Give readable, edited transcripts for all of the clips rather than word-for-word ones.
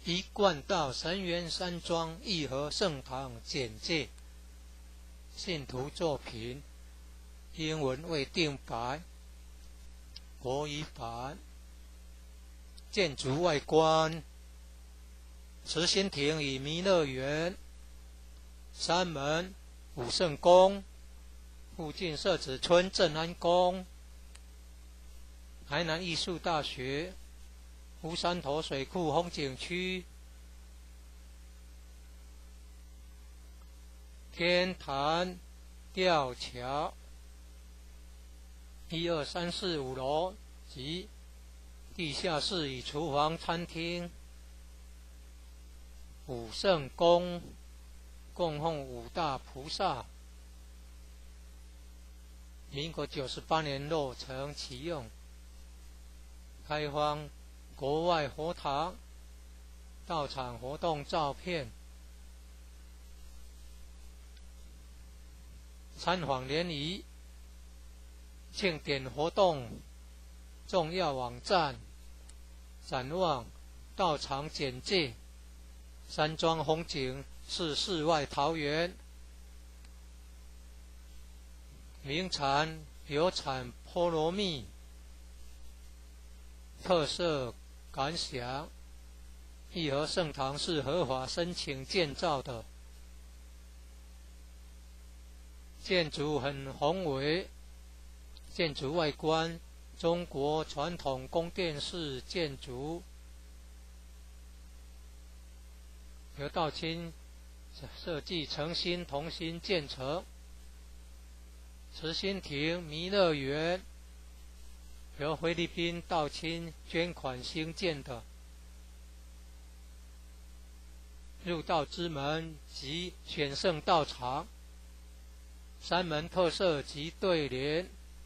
一贯道神源山庄义和圣堂简介，信徒作品，英文未定白，国语版。建筑外观：慈心亭与弥勒园，山门武圣宫，附近社子村正安宫，台南艺术大学，乌山头水库风景区，天坛吊桥，1、2、3、4、5楼及地下室与厨房、餐厅。武圣宫供奉五大菩萨，民国98年落成启用，开放国外佛堂到场活动照片，参访联谊、庆典活动重要网站、展望道场简介。山庄风景是世外桃源，名产有产菠萝蜜，特色感想：义和圣堂是合法申请建造的，建筑很宏伟，建筑外观中国传统宫殿式建筑，由道清设计诚心同心建成。慈心亭弥勒园由菲律宾道清捐款兴建的，入道之门及选圣道场，山门特色及对联，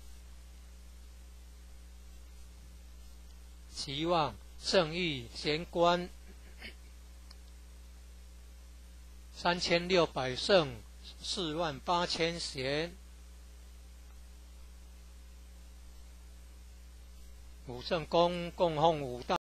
期望圣誉贤官3600圣48000贤。武圣宫供奉五大